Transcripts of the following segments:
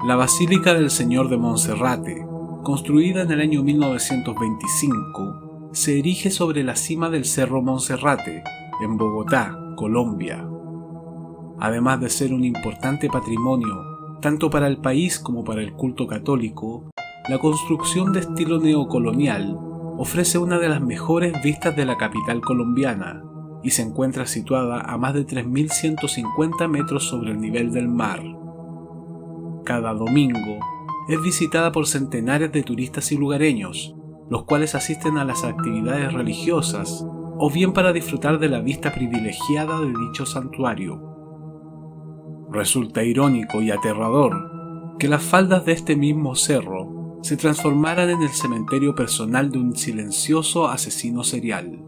La Basílica del Señor de Monserrate, construida en el año 1925, se erige sobre la cima del Cerro Monserrate, en Bogotá, Colombia. Además de ser un importante patrimonio, tanto para el país como para el culto católico, la construcción de estilo neocolonial ofrece una de las mejores vistas de la capital colombiana y se encuentra situada a más de 3.150 metros sobre el nivel del mar. Cada domingo es visitada por centenares de turistas y lugareños, los cuales asisten a las actividades religiosas o bien para disfrutar de la vista privilegiada de dicho santuario. Resulta irónico y aterrador que las faldas de este mismo cerro se transformaran en el cementerio personal de un silencioso asesino serial.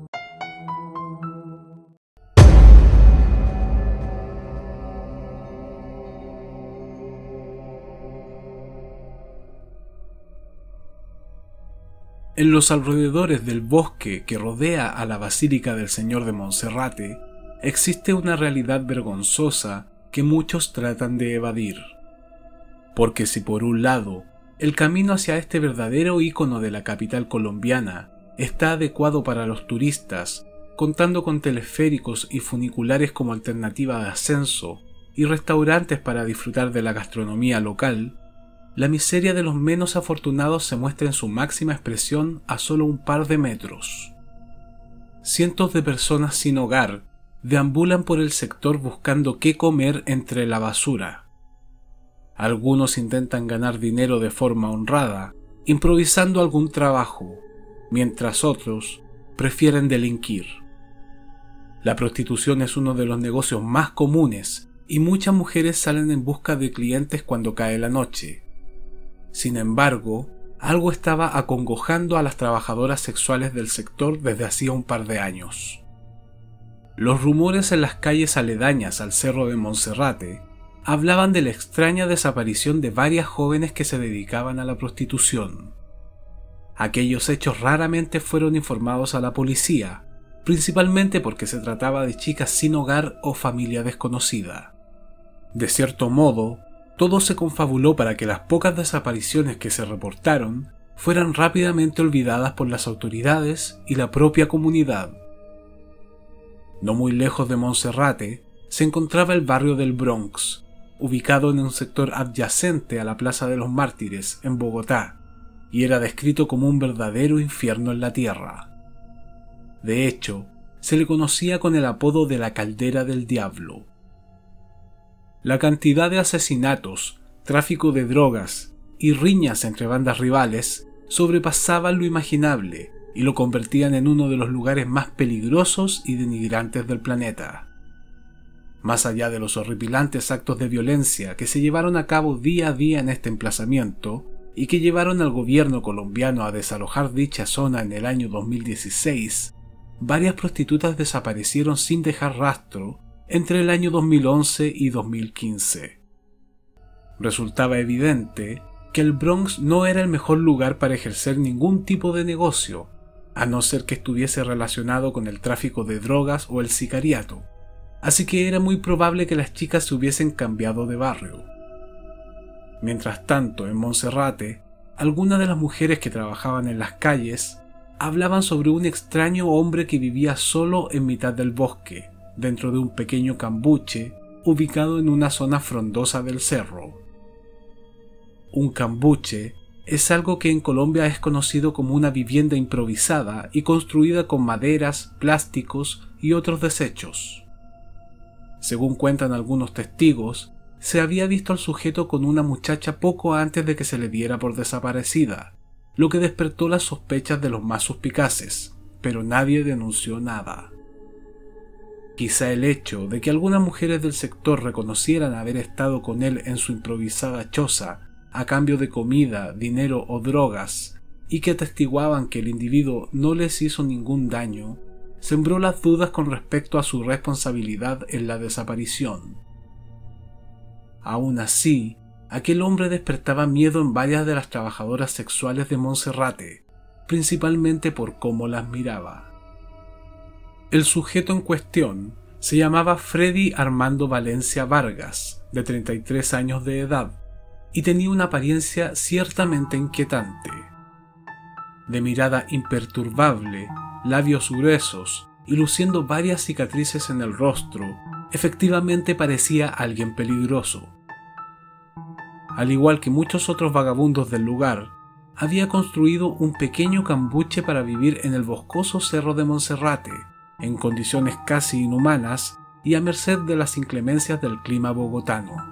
En los alrededores del bosque que rodea a la Basílica del Señor de Monserrate existe una realidad vergonzosa que muchos tratan de evadir. Porque si por un lado el camino hacia este verdadero ícono de la capital colombiana está adecuado para los turistas, contando con teleféricos y funiculares como alternativa de ascenso y restaurantes para disfrutar de la gastronomía local, la miseria de los menos afortunados se muestra en su máxima expresión a solo un par de metros. Cientos de personas sin hogar deambulan por el sector buscando qué comer entre la basura. Algunos intentan ganar dinero de forma honrada, improvisando algún trabajo, mientras otros prefieren delinquir. La prostitución es uno de los negocios más comunes y muchas mujeres salen en busca de clientes cuando cae la noche. Sin embargo, algo estaba acongojando a las trabajadoras sexuales del sector desde hacía un par de años. Los rumores en las calles aledañas al Cerro de Monserrate hablaban de la extraña desaparición de varias jóvenes que se dedicaban a la prostitución. Aquellos hechos raramente fueron informados a la policía, principalmente porque se trataba de chicas sin hogar o familia desconocida. De cierto modo, todo se confabuló para que las pocas desapariciones que se reportaron fueran rápidamente olvidadas por las autoridades y la propia comunidad. No muy lejos de Monserrate se encontraba el barrio del Bronx, ubicado en un sector adyacente a la Plaza de los Mártires, en Bogotá, y era descrito como un verdadero infierno en la tierra. De hecho, se le conocía con el apodo de la Caldera del Diablo. La cantidad de asesinatos, tráfico de drogas y riñas entre bandas rivales sobrepasaban lo imaginable y lo convertían en uno de los lugares más peligrosos y denigrantes del planeta. Más allá de los horripilantes actos de violencia que se llevaron a cabo día a día en este emplazamiento y que llevaron al gobierno colombiano a desalojar dicha zona en el año 2016, varias prostitutas desaparecieron sin dejar rastro entre el año 2011 y 2015. Resultaba evidente que el Bronx no era el mejor lugar para ejercer ningún tipo de negocio, a no ser que estuviese relacionado con el tráfico de drogas o el sicariato, así que era muy probable que las chicas se hubiesen cambiado de barrio. Mientras tanto, en Monserrate, algunas de las mujeres que trabajaban en las calles hablaban sobre un extraño hombre que vivía solo en mitad del bosque, dentro de un pequeño cambuche ubicado en una zona frondosa del cerro. Un cambuche es algo que en Colombia es conocido como una vivienda improvisada y construida con maderas, plásticos y otros desechos. Según cuentan algunos testigos, se había visto al sujeto con una muchacha poco antes de que se le diera por desaparecida, lo que despertó las sospechas de los más suspicaces, pero nadie denunció nada. Quizá el hecho de que algunas mujeres del sector reconocieran haber estado con él en su improvisada choza a cambio de comida, dinero o drogas, y que atestiguaban que el individuo no les hizo ningún daño, sembró las dudas con respecto a su responsabilidad en la desaparición. Aún así, aquel hombre despertaba miedo en varias de las trabajadoras sexuales de Monserrate, principalmente por cómo las miraba. El sujeto en cuestión se llamaba Freddy Armando Valencia Vargas, de 33 años de edad, y tenía una apariencia ciertamente inquietante. De mirada imperturbable, labios gruesos y luciendo varias cicatrices en el rostro, efectivamente parecía alguien peligroso. Al igual que muchos otros vagabundos del lugar, había construido un pequeño cambuche para vivir en el boscoso cerro de Monserrate, en condiciones casi inhumanas y a merced de las inclemencias del clima bogotano.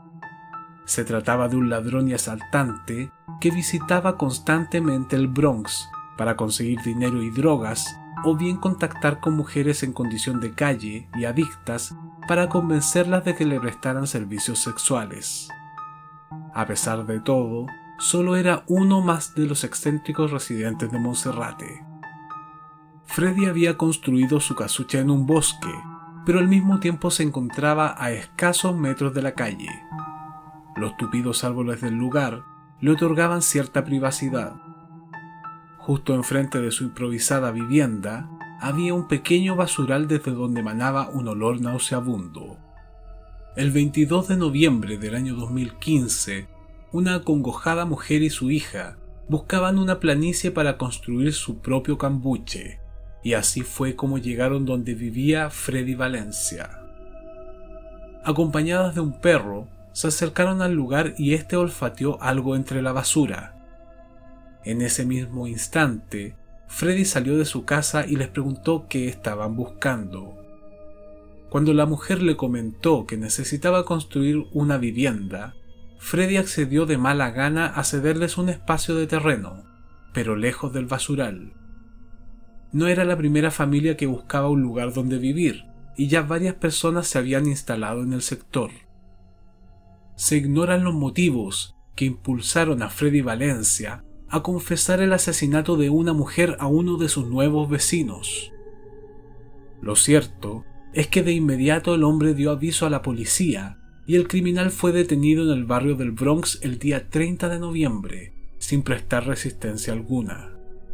Se trataba de un ladrón y asaltante que visitaba constantemente el Bronx para conseguir dinero y drogas, o bien contactar con mujeres en condición de calle y adictas para convencerlas de que le prestaran servicios sexuales. A pesar de todo, solo era uno más de los excéntricos residentes de Monserrate. Freddy había construido su casucha en un bosque, pero al mismo tiempo se encontraba a escasos metros de la calle. Los tupidos árboles del lugar le otorgaban cierta privacidad. Justo enfrente de su improvisada vivienda había un pequeño basural desde donde emanaba un olor nauseabundo. El 22 de noviembre del año 2015, una acongojada mujer y su hija buscaban una planicie para construir su propio cambuche, y así fue como llegaron donde vivía Freddy Valencia. Acompañadas de un perro, se acercaron al lugar y éste olfateó algo entre la basura. En ese mismo instante, Freddy salió de su casa y les preguntó qué estaban buscando. Cuando la mujer le comentó que necesitaba construir una vivienda, Freddy accedió de mala gana a cederles un espacio de terreno, pero lejos del basural. No era la primera familia que buscaba un lugar donde vivir, y ya varias personas se habían instalado en el sector. Se ignoran los motivos que impulsaron a Freddy Valencia a confesar el asesinato de una mujer a uno de sus nuevos vecinos. Lo cierto es que de inmediato el hombre dio aviso a la policía y el criminal fue detenido en el barrio del Bronx el día 30 de noviembre, sin prestar resistencia alguna.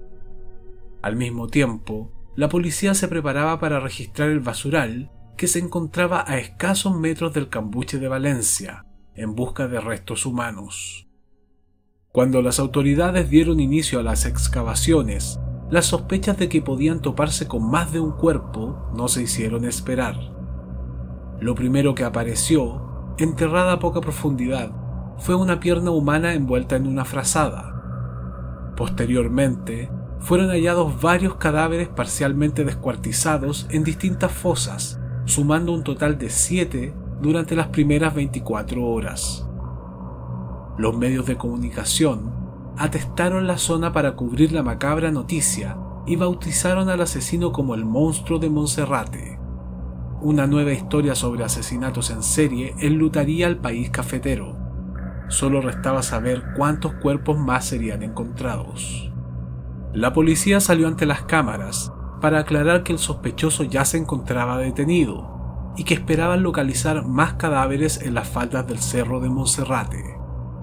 Al mismo tiempo, la policía se preparaba para registrar el basural que se encontraba a escasos metros del cambuche de Valencia, en busca de restos humanos. Cuando las autoridades dieron inicio a las excavaciones, las sospechas de que podían toparse con más de un cuerpo no se hicieron esperar. Lo primero que apareció, enterrada a poca profundidad, fue una pierna humana envuelta en una frazada. Posteriormente, fueron hallados varios cadáveres parcialmente descuartizados en distintas fosas, sumando un total de 7 durante las primeras 24 horas. Los medios de comunicación atestaron la zona para cubrir la macabra noticia y bautizaron al asesino como el monstruo de Monserrate. Una nueva historia sobre asesinatos en serie enlutaría al país cafetero. Solo restaba saber cuántos cuerpos más serían encontrados. La policía salió ante las cámaras para aclarar que el sospechoso ya se encontraba detenido y que esperaban localizar más cadáveres en las faldas del cerro de Monserrate.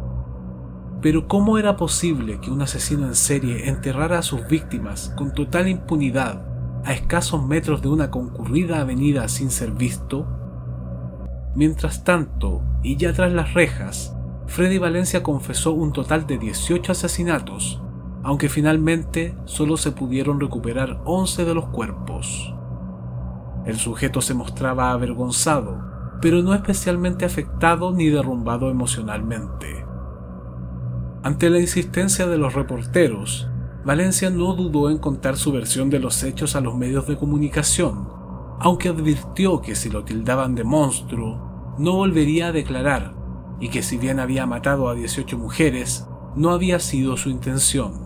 Pero ¿cómo era posible que un asesino en serie enterrara a sus víctimas con total impunidad a escasos metros de una concurrida avenida sin ser visto? Mientras tanto, y ya tras las rejas, Freddy Valencia confesó un total de 18 asesinatos, aunque finalmente solo se pudieron recuperar 11 de los cuerpos. El sujeto se mostraba avergonzado, pero no especialmente afectado ni derrumbado emocionalmente. Ante la insistencia de los reporteros, Valencia no dudó en contar su versión de los hechos a los medios de comunicación, aunque advirtió que si lo tildaban de monstruo, no volvería a declarar, y que si bien había matado a 18 mujeres, no había sido su intención.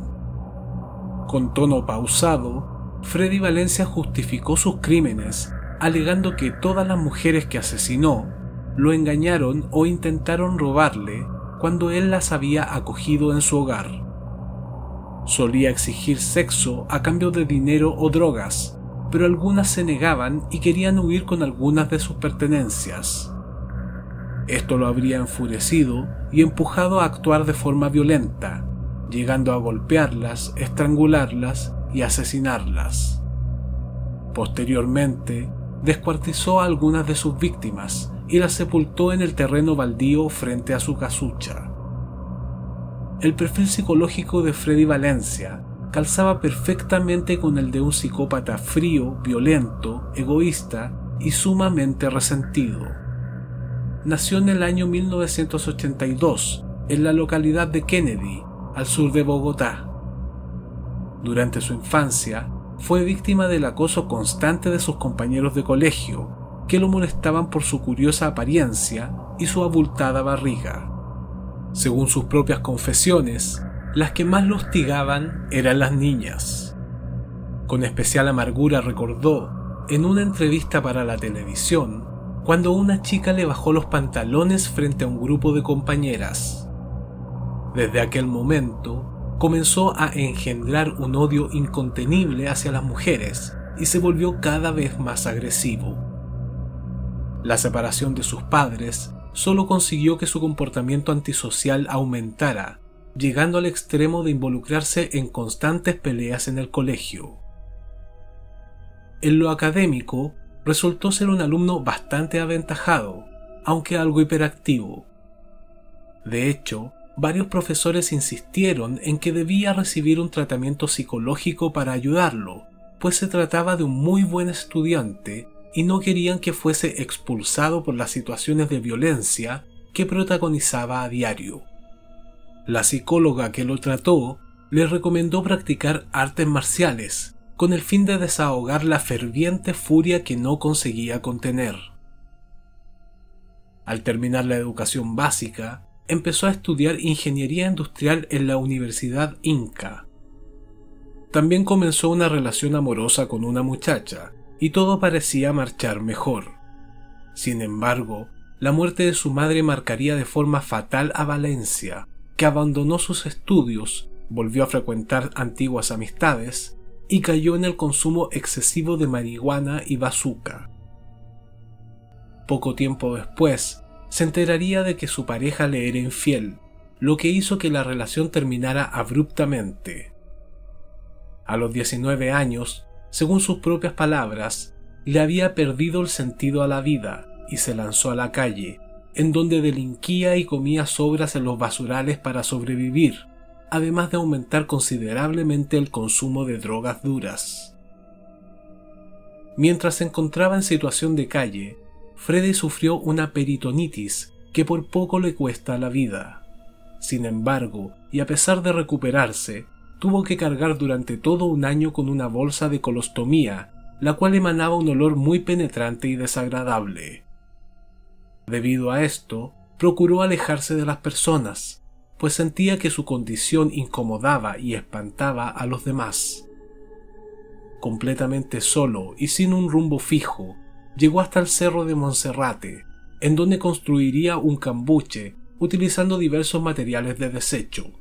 Con tono pausado, Freddy Valencia justificó sus crímenes, alegando que todas las mujeres que asesinó lo engañaron o intentaron robarle cuando él las había acogido en su hogar. Solía exigir sexo a cambio de dinero o drogas, pero algunas se negaban y querían huir con algunas de sus pertenencias. Esto lo habría enfurecido y empujado a actuar de forma violenta, llegando a golpearlas, estrangularlas y asesinarlas. Posteriormente, descuartizó a algunas de sus víctimas y las sepultó en el terreno baldío frente a su casucha. el perfil psicológico de Freddy Valencia calzaba perfectamente con el de un psicópata frío, violento, egoísta y sumamente resentido. Nació en el año 1982 en la localidad de Kennedy, al sur de Bogotá. Durante su infancia, fue víctima del acoso constante de sus compañeros de colegio, que lo molestaban por su curiosa apariencia y su abultada barriga. Según sus propias confesiones, las que más lo hostigaban eran las niñas. Con especial amargura recordó, en una entrevista para la televisión, cuando una chica le bajó los pantalones frente a un grupo de compañeras. Desde aquel momento, comenzó a engendrar un odio incontenible hacia las mujeres y se volvió cada vez más agresivo. La separación de sus padres solo consiguió que su comportamiento antisocial aumentara, llegando al extremo de involucrarse en constantes peleas en el colegio. En lo académico, resultó ser un alumno bastante aventajado, aunque algo hiperactivo. De hecho, varios profesores insistieron en que debía recibir un tratamiento psicológico para ayudarlo, pues se trataba de un muy buen estudiante y no querían que fuese expulsado por las situaciones de violencia que protagonizaba a diario. La psicóloga que lo trató le recomendó practicar artes marciales, con el fin de desahogar la ferviente furia que no conseguía contener. Al terminar la educación básica, empezó a estudiar ingeniería industrial en la Universidad Inca. También comenzó una relación amorosa con una muchacha, y todo parecía marchar mejor. Sin embargo, la muerte de su madre marcaría de forma fatal a Valencia, que abandonó sus estudios, volvió a frecuentar antiguas amistades y cayó en el consumo excesivo de marihuana y bazuca. Poco tiempo después, se enteraría de que su pareja le era infiel, lo que hizo que la relación terminara abruptamente. A los 19 años, según sus propias palabras, le había perdido el sentido a la vida y se lanzó a la calle, en donde delinquía y comía sobras en los basurales para sobrevivir, además de aumentar considerablemente el consumo de drogas duras. Mientras se encontraba en situación de calle, Freddy sufrió una peritonitis que por poco le cuesta la vida. Sin embargo, y a pesar de recuperarse, tuvo que cargar durante todo un año con una bolsa de colostomía, la cual emanaba un olor muy penetrante y desagradable. Debido a esto, procuró alejarse de las personas, pues sentía que su condición incomodaba y espantaba a los demás. Completamente solo y sin un rumbo fijo, llegó hasta el cerro de Monserrate, en donde construiría un cambuche utilizando diversos materiales de desecho.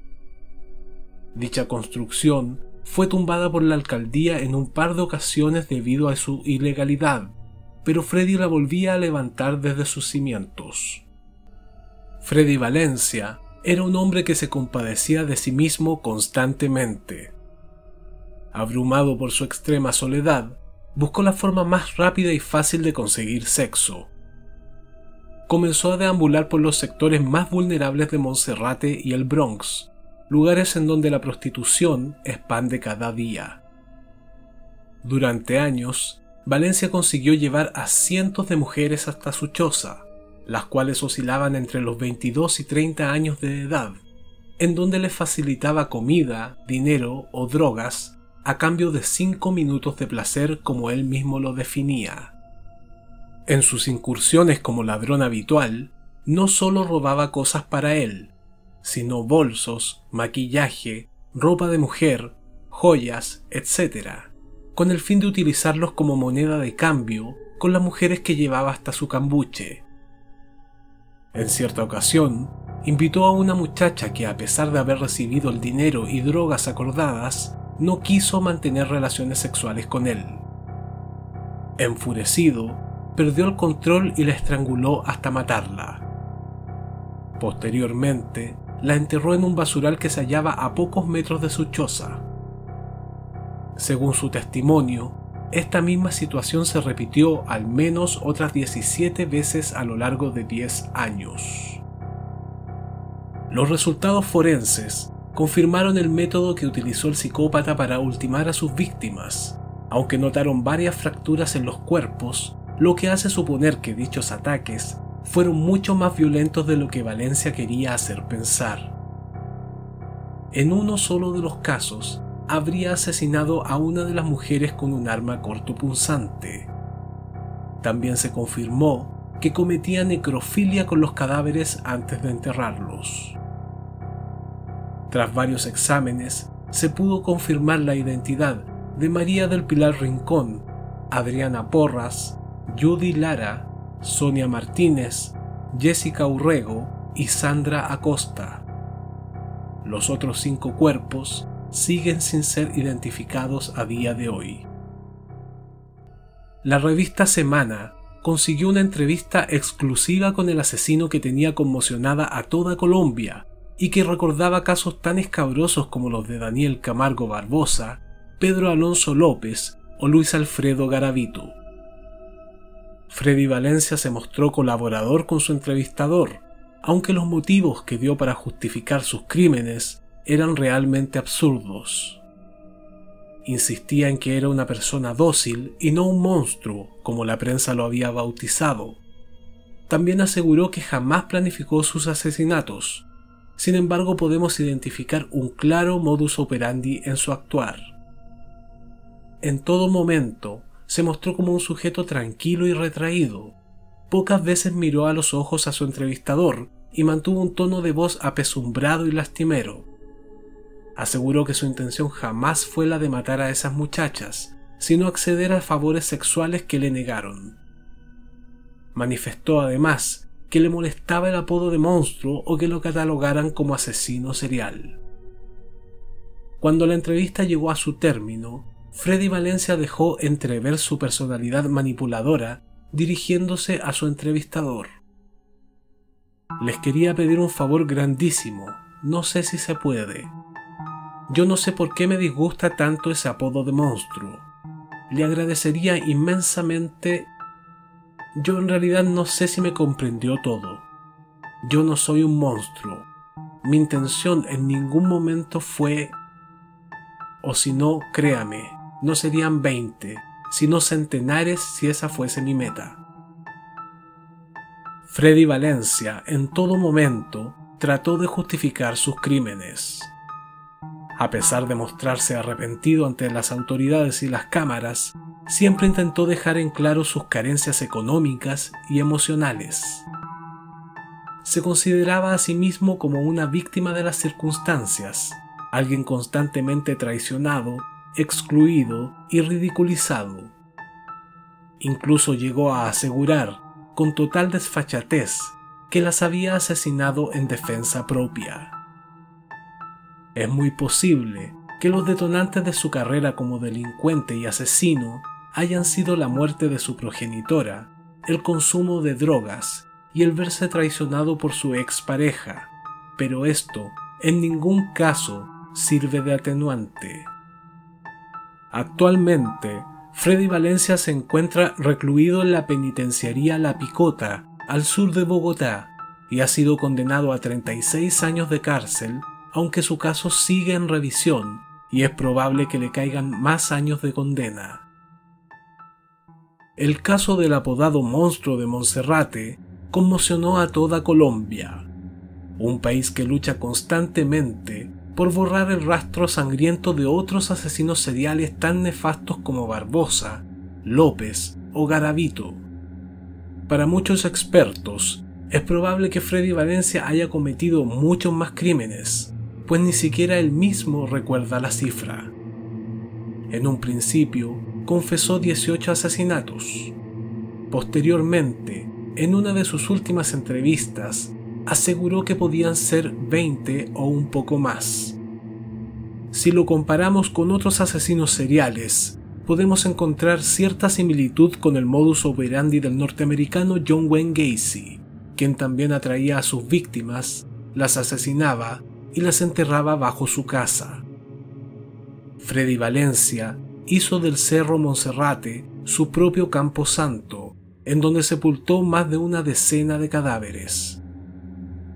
Dicha construcción fue tumbada por la alcaldía en un par de ocasiones debido a su ilegalidad, pero Freddy la volvía a levantar desde sus cimientos. Freddy Valencia era un hombre que se compadecía de sí mismo constantemente. Abrumado por su extrema soledad, buscó la forma más rápida y fácil de conseguir sexo. Comenzó a deambular por los sectores más vulnerables de Monserrate y el Bronx, lugares en donde la prostitución expande cada día. Durante años, Valencia consiguió llevar a cientos de mujeres hasta su choza, las cuales oscilaban entre los 22 y 30 años de edad, en donde les facilitaba comida, dinero o drogas a cambio de 5 minutos de placer, como él mismo lo definía. En sus incursiones como ladrón habitual, no solo robaba cosas para él, sino bolsos, maquillaje, ropa de mujer, joyas, etc., con el fin de utilizarlos como moneda de cambio con las mujeres que llevaba hasta su cambuche. En cierta ocasión, invitó a una muchacha que, a pesar de haber recibido el dinero y drogas acordadas, no quiso mantener relaciones sexuales con él. Enfurecido, perdió el control y la estranguló hasta matarla. Posteriormente, la enterró en un basural que se hallaba a pocos metros de su choza. Según su testimonio, esta misma situación se repitió al menos otras 17 veces a lo largo de 10 años. Los resultados forenses confirmaron el método que utilizó el psicópata para ultimar a sus víctimas, aunque notaron varias fracturas en los cuerpos, lo que hace suponer que dichos ataques fueron mucho más violentos de lo que Valencia quería hacer pensar. En uno solo de los casos, habría asesinado a una de las mujeres con un arma cortopunzante. También se confirmó que cometía necrofilia con los cadáveres antes de enterrarlos. Tras varios exámenes, se pudo confirmar la identidad de María del Pilar Rincón, Adriana Porras, Judy Lara, Sonia Martínez, Jessica Urrego y Sandra Acosta. Los otros 5 cuerpos siguen sin ser identificados a día de hoy. La revista Semana consiguió una entrevista exclusiva con el asesino que tenía conmocionada a toda Colombia y que recordaba casos tan escabrosos como los de Daniel Camargo Barbosa, Pedro Alonso López o Luis Alfredo Garavito. Freddy Valencia se mostró colaborador con su entrevistador, aunque los motivos que dio para justificar sus crímenes eran realmente absurdos. Insistía en que era una persona dócil y no un monstruo, como la prensa lo había bautizado. También aseguró que jamás planificó sus asesinatos. Sin embargo, podemos identificar un claro modus operandi en su actuar. En todo momento, se mostró como un sujeto tranquilo y retraído. Pocas veces miró a los ojos a su entrevistador y mantuvo un tono de voz apesumbrado y lastimero. Aseguró que su intención jamás fue la de matar a esas muchachas, sino acceder a favores sexuales que le negaron. Manifestó además que le molestaba el apodo de monstruo o que lo catalogaran como asesino serial. Cuando la entrevista llegó a su término, Freddy Valencia dejó entrever su personalidad manipuladora dirigiéndose a su entrevistador. Les quería pedir un favor grandísimo, no sé si se puede. Yo no sé por qué me disgusta tanto ese apodo de monstruo. Le agradecería inmensamente. Yo en realidad no sé si me comprendió todo. Yo no soy un monstruo. Mi intención en ningún momento fue... O si no, créame, no serían 20, sino centenares si esa fuese mi meta. Freddy Valencia en todo momento trató de justificar sus crímenes. A pesar de mostrarse arrepentido ante las autoridades y las cámaras, siempre intentó dejar en claro sus carencias económicas y emocionales. Se consideraba a sí mismo como una víctima de las circunstancias, alguien constantemente traicionado, excluido y ridiculizado. Incluso llegó a asegurar, con total desfachatez, que las había asesinado en defensa propia. Es muy posible que los detonantes de su carrera como delincuente y asesino hayan sido la muerte de su progenitora, el consumo de drogas y el verse traicionado por su expareja, pero esto en ningún caso sirve de atenuante. Actualmente, Freddy Valencia se encuentra recluido en la penitenciaría La Picota, al sur de Bogotá, y ha sido condenado a 36 años de cárcel, aunque su caso sigue en revisión y es probable que le caigan más años de condena. El caso del apodado Monstruo de Monserrate conmocionó a toda Colombia, un país que lucha constantemente por borrar el rastro sangriento de otros asesinos seriales tan nefastos como Barbosa, López o Garavito. Para muchos expertos, es probable que Freddy Valencia haya cometido muchos más crímenes, pues ni siquiera él mismo recuerda la cifra. En un principio, confesó 18 asesinatos. Posteriormente, en una de sus últimas entrevistas, aseguró que podían ser 20 o un poco más. Si lo comparamos con otros asesinos seriales, podemos encontrar cierta similitud con el modus operandi del norteamericano John Wayne Gacy, quien también atraía a sus víctimas, las asesinaba y las enterraba bajo su casa. Freddy Valencia hizo del Cerro Monserrate su propio camposanto, en donde sepultó más de una decena de cadáveres.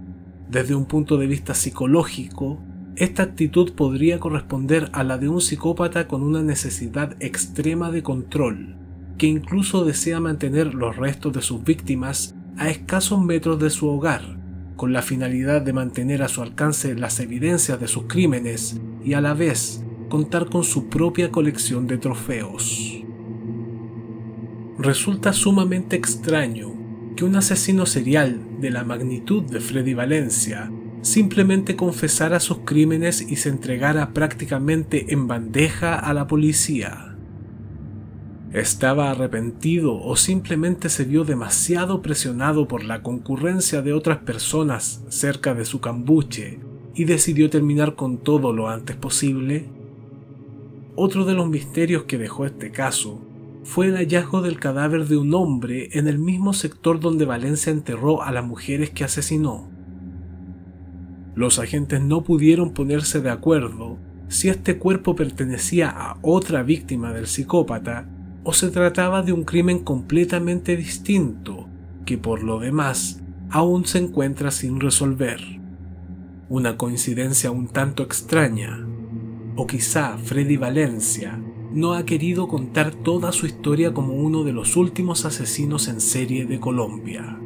Desde un punto de vista psicológico, esta actitud podría corresponder a la de un psicópata con una necesidad extrema de control, que incluso desea mantener los restos de sus víctimas a escasos metros de su hogar, con la finalidad de mantener a su alcance las evidencias de sus crímenes y a la vez contar con su propia colección de trofeos. Resulta sumamente extraño que un asesino serial de la magnitud de Freddy Valencia simplemente confesara sus crímenes y se entregara prácticamente en bandeja a la policía. ¿Estaba arrepentido o simplemente se vio demasiado presionado por la concurrencia de otras personas cerca de su cambuche y decidió terminar con todo lo antes posible? Otro de los misterios que dejó este caso fue el hallazgo del cadáver de un hombre en el mismo sector donde Valencia enterró a las mujeres que asesinó. Los agentes no pudieron ponerse de acuerdo si este cuerpo pertenecía a otra víctima del psicópata o se trataba de un crimen completamente distinto que por lo demás aún se encuentra sin resolver. Una coincidencia un tanto extraña, o quizá Freddy Valencia no ha querido contar toda su historia como uno de los últimos asesinos en serie de Colombia.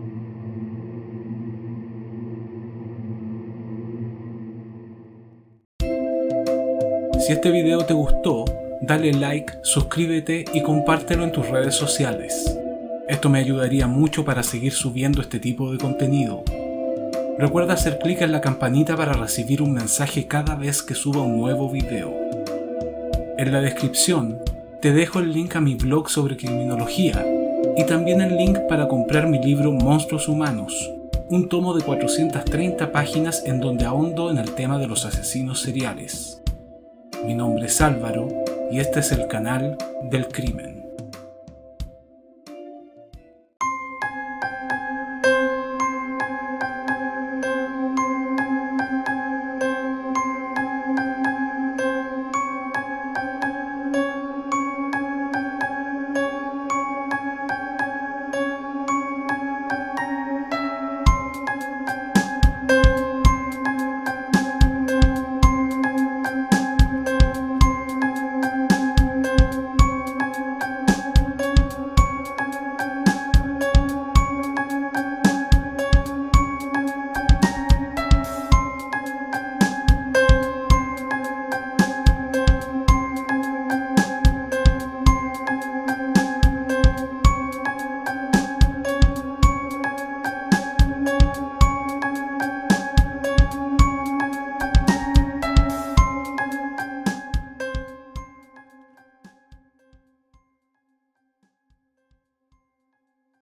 Si este video te gustó, dale like, suscríbete y compártelo en tus redes sociales. Esto me ayudaría mucho para seguir subiendo este tipo de contenido. Recuerda hacer clic en la campanita para recibir un mensaje cada vez que suba un nuevo video. En la descripción te dejo el link a mi blog sobre criminología y también el link para comprar mi libro Monstruos Humanos, un tomo de 430 páginas en donde ahondo en el tema de los asesinos seriales. Mi nombre es Álvaro y este es el canal del crimen.